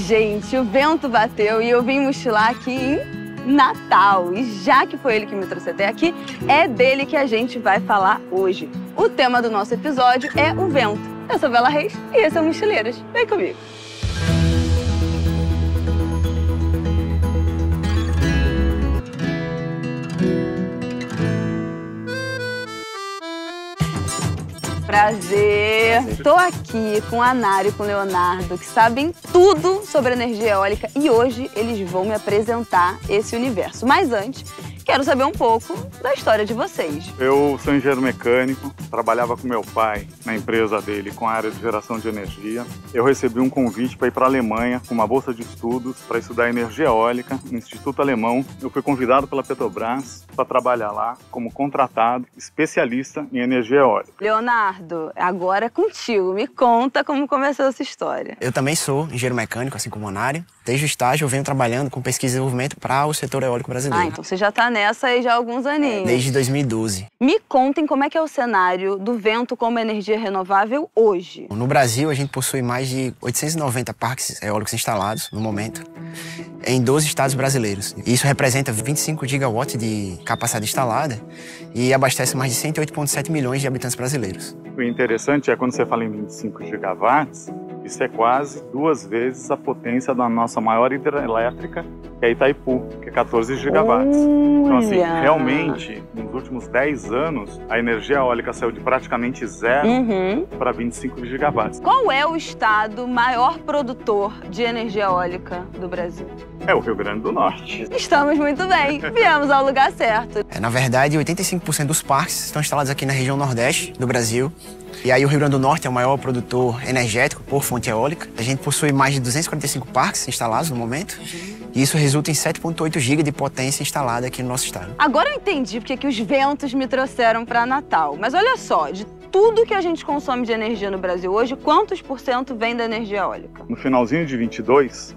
gente, o vento bateu e eu vim mochilar aqui em Natal. E já que foi ele que me trouxe até aqui, é dele que a gente vai falar hoje. O tema do nosso episódio é o vento. Eu sou Bela Reis e esse é o Mochileiras. Vem comigo. Prazer! Estou aqui com a Nara e com o Leonardo, que sabem tudo sobre energia eólica e hoje eles vão me apresentar esse universo. Mas antes, quero saber um pouco da história de vocês. Eu sou engenheiro mecânico, trabalhava com meu pai na empresa dele com a área de geração de energia. Eu recebi um convite para ir para a Alemanha com uma bolsa de estudos para estudar energia eólica no Instituto Alemão. Eu fui convidado pela Petrobras para trabalhar lá como contratado, especialista em energia eólica. Leonardo, agora é contigo. Me conta como começou essa história. Eu também sou engenheiro mecânico, assim como a Nari. Desde o estágio eu venho trabalhando com pesquisa e desenvolvimento para o setor eólico brasileiro. Ah, então você já está nessa aí já há alguns aninhos. Desde 2012. Me contem como é que é o cenário do vento como energia renovável hoje. No Brasil, a gente possui mais de 890 parques eólicos instalados no momento, em 12 estados brasileiros. Isso representa 25 gigawatts de capacidade instalada e abastece mais de 108,7 milhões de habitantes brasileiros. O interessante é quando você fala em 25 gigawatts, isso é quase 2 vezes a potência da nossa maior hidrelétrica, que é Itaipu, que é 14 gigawatts. Então, assim, realmente, nos últimos 10 anos, a energia eólica saiu de praticamente zero para 25 gigawatts. Qual é o estado maior produtor de energia eólica do Brasil? É o Rio Grande do Norte. Estamos muito bem, viemos ao lugar certo. Na verdade, 85% dos parques estão instalados aqui na região Nordeste do Brasil. E aí o Rio Grande do Norte é o maior produtor energético por fonte eólica. A gente possui mais de 245 parques instalados no momento. E isso resulta em 7,8 GB de potência instalada aqui no nosso estado. Agora eu entendi porque que os ventos me trouxeram para Natal. Mas olha só, de tudo que a gente consome de energia no Brasil hoje, quantos por cento vem da energia eólica? No finalzinho de 22,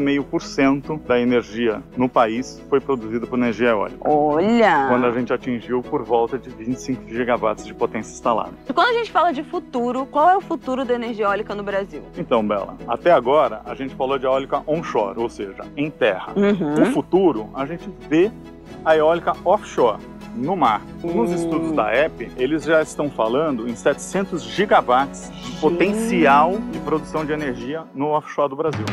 13,5% da energia no país foi produzida por energia eólica. Olha! Quando a gente atingiu por volta de 25 gigawatts de potência instalada. E quando a gente fala de futuro, qual é o futuro da energia eólica no Brasil? Então, Bela, até agora a gente falou de eólica onshore, ou seja, em terra. No futuro, a gente vê a eólica offshore, no mar. Nos estudos da EP, eles já estão falando em 700 gigawatts de potencial de produção de energia no offshore do Brasil.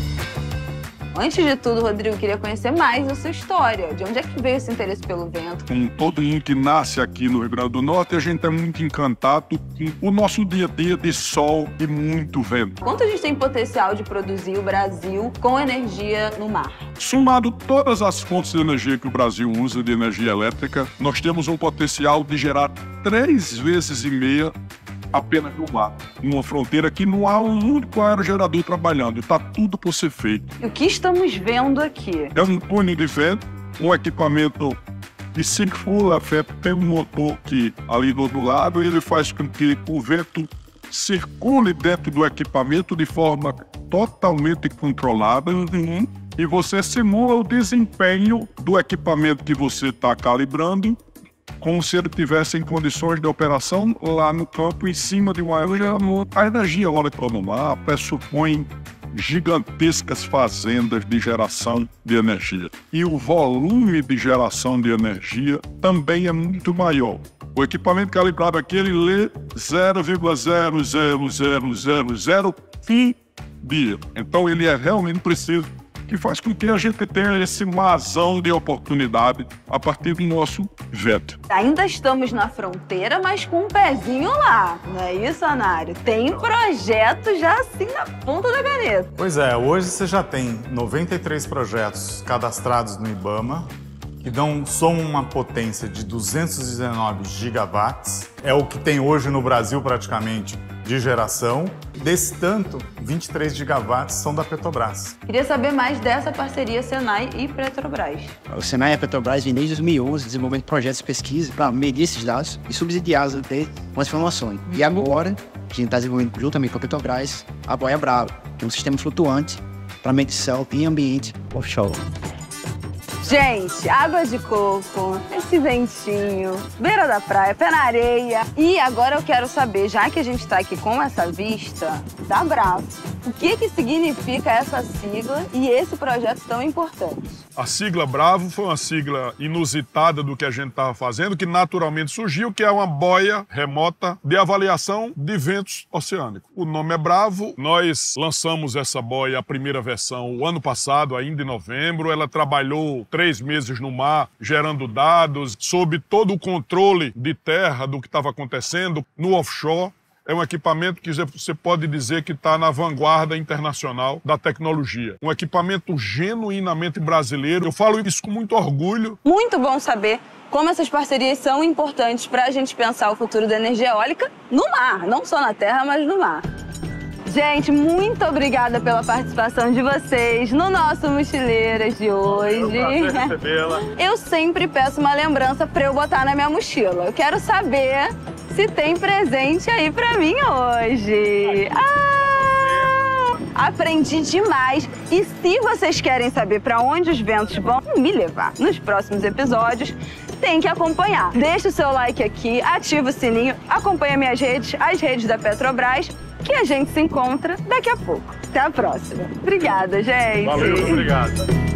Antes de tudo, Rodrigo, eu queria conhecer mais a sua história. De onde é que veio esse interesse pelo vento? Como todo mundo que nasce aqui no Rio Grande do Norte, a gente é muito encantado com o nosso dia a dia de sol e muito vento. Quanto a gente tem potencial de produzir o Brasil com energia no mar? Somado todas as fontes de energia que o Brasil usa de energia elétrica, nós temos um potencial de gerar 3,5 vezes apenas no mar. Numa fronteira que não há um único aerogerador trabalhando. Está tudo por ser feito. E o que estamos vendo aqui? É um túnel de vento, um equipamento que circula, tem um motor que ali do outro lado, ele faz com que o vento circule dentro do equipamento de forma totalmente controlada e você simula o desempenho do equipamento que você está calibrando como se ele estivesse em condições de operação lá no campo, em cima de uma aeronave. A energia eólica no mar pressupõe gigantescas fazendas de geração de energia. E o volume de geração de energia também é muito maior. O equipamento calibrado aqui, ele lê 0,00000 dia. Então ele é realmente preciso, que faz com que a gente tenha esse marzão de oportunidade a partir do nosso vento. Ainda estamos na fronteira, mas com um pezinho lá, não é isso, Anário? Tem projeto já assim na ponta da caneta. Pois é, hoje você já tem 93 projetos cadastrados no IBAMA, que somam uma potência de 219 gigawatts. É o que tem hoje no Brasil praticamente de geração. Desse tanto, 23 gigawatts são da Petrobras. Queria saber mais dessa parceria Senai e Petrobras. O Senai e a Petrobras vêm desde 2011 desenvolvendo projetos de pesquisa para medir esses dados e subsidiá-los até com as informações. E agora, a gente está desenvolvendo juntamente com a Petrobras a Boia Brava, que é um sistema flutuante para medição em ambiente offshore. Gente, água de coco, esse ventinho, beira da praia, pé na areia. E agora eu quero saber, já que a gente tá aqui com essa vista, da Bravo, O que significa essa sigla e esse projeto tão importante? A sigla Bravo foi uma sigla inusitada do que a gente estava fazendo, que naturalmente surgiu, que é uma boia remota de avaliação de ventos oceânicos. O nome é Bravo, nós lançamos essa boia, a primeira versão, o ano passado, ainda em novembro. Ela trabalhou 3 meses no mar, gerando dados, sob todo o controle de terra do que estava acontecendo no offshore. É um equipamento que você pode dizer que está na vanguarda internacional da tecnologia. Um equipamento genuinamente brasileiro. Eu falo isso com muito orgulho. Muito bom saber como essas parcerias são importantes para a gente pensar o futuro da energia eólica no mar. Não só na terra, mas no mar. Gente, muito obrigada pela participação de vocês no nosso Mochileiras de hoje. É um prazer recebê-la. Eu sempre peço uma lembrança para eu botar na minha mochila. Eu quero saber se tem presente aí pra mim hoje. Aprendi demais. E se vocês querem saber pra onde os ventos vão me levar nos próximos episódios, tem que acompanhar. Deixa o seu like aqui, ativa o sininho, acompanha minhas redes, as redes da Petrobras, que a gente se encontra daqui a pouco. Até a próxima. Obrigada, gente. Valeu, obrigado.